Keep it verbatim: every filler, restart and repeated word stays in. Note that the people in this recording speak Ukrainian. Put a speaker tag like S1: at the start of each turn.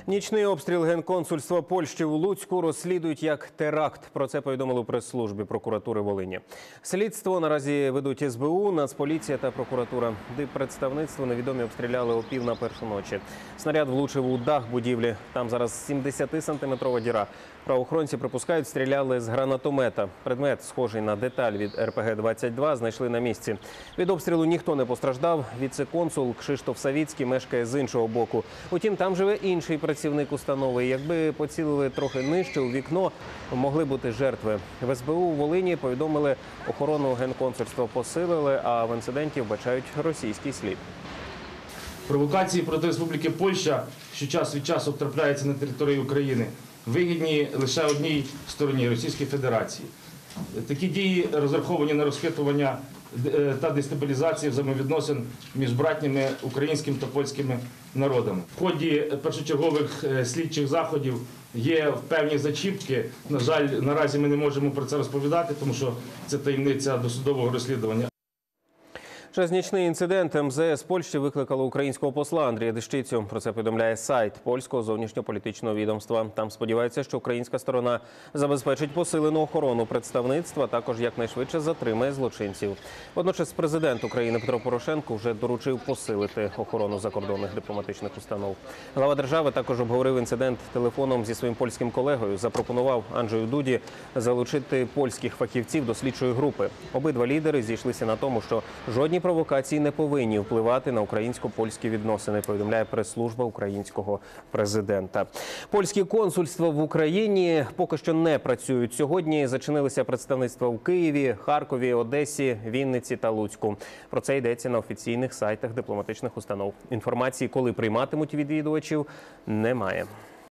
S1: Нічний обстріл Генконсульства Польщі у Луцьку розслідують як теракт. Про це повідомили у прес-службі прокуратури Волині. Слідство наразі ведуть ес бе у, Нацполіція та прокуратура. Диппредставництво невідомі обстріляли о пів на першу ночі. Снаряд влучив у дах будівлі. Там зараз сімдесятисантиметрова діра. Правоохоронці припускають, стріляли з гранатомета. Предмет, схожий на деталь від ер пе ге двадцять два, знайшли на місці. Від обстрілу ніхто не постраждав. Віце-консул Кшиштоф Савіцький мешкає з іншого боку. Утім, там живе інший працівник установи. Якби поцілили трохи нижче у вікно, могли бути жертви. В ес бе у Волині повідомили, охорону Генконсульства посилили, а в інциденті вбачають російський слід.
S2: Провокації проти Республіки Польща, що час від часу трапляються на території України, вигідні лише одній стороні – Російській Федерації. Такі дії розраховані на розхитування та дестабілізацію взаємовідносин між братніми українськими та польськими народами. В ході першочергових слідчих заходів є певні зачіпки. На жаль, наразі ми не можемо про це розповідати, тому що це таємниця досудового розслідування.
S1: Через нічний інцидент ем зе ес Польщі викликало українського посла Андрія Дещицю. Про це повідомляє сайт польського зовнішньополітичного відомства. Там сподіваються, що українська сторона забезпечить посилену охорону представництва, також якнайшвидше затримає злочинців. Водночас президент України Петро Порошенко вже доручив посилити охорону закордонних дипломатичних установ. Глава держави також обговорив інцидент телефоном зі своїм польським колегою. Запропонував Анджею Дуді залучити польських фахівців до слідчої групи. Обидва лідери зійшлися на тому, що жодні провокації не повинні впливати на українсько-польські відносини, повідомляє прес-служба українського президента. Польські консульства в Україні поки що не працюють. Сьогодні зачинилися представництва у Києві, Харкові, Одесі, Вінниці та Луцьку. Про це йдеться на офіційних сайтах дипломатичних установ. Інформації, коли прийматимуть відвідувачів, немає.